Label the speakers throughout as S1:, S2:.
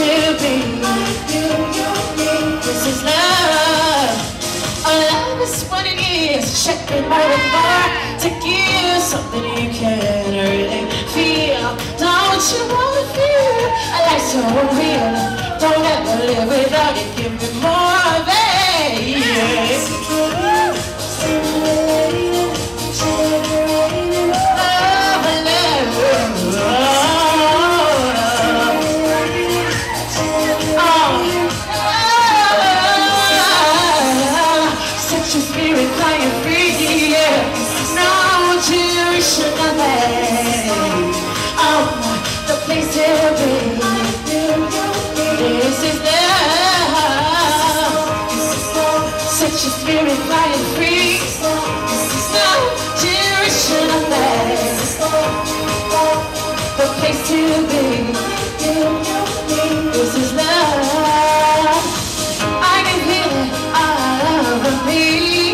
S1: to be. This is love. Our love is what it is. Checking by the bar to give something you can really feel. Don't you wanna feel a life so real? Don't ever live without it. Give me more of it. Set your spirit flying free. No generation of man. The place to be. This is love. I can feel it all over me.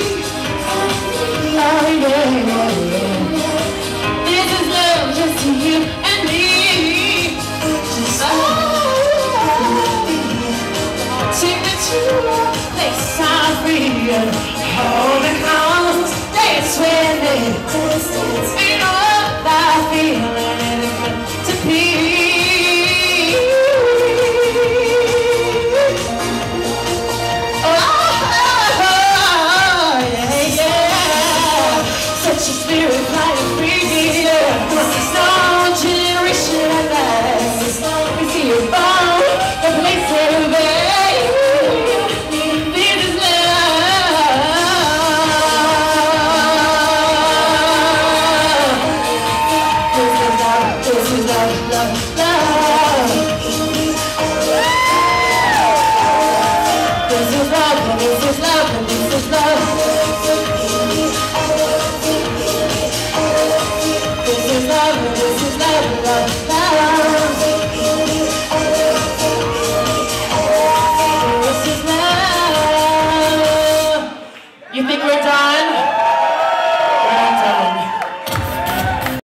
S1: Oh yeah, yeah, yeah. This is love just to you and me. Take me to a place I'm free. Hold me close, dance with me. You know what I feel and it's meant to be. Oh, yeah, yeah. Set your spirit flying free. No generation of life. We see you born, the place to be. This is love, love.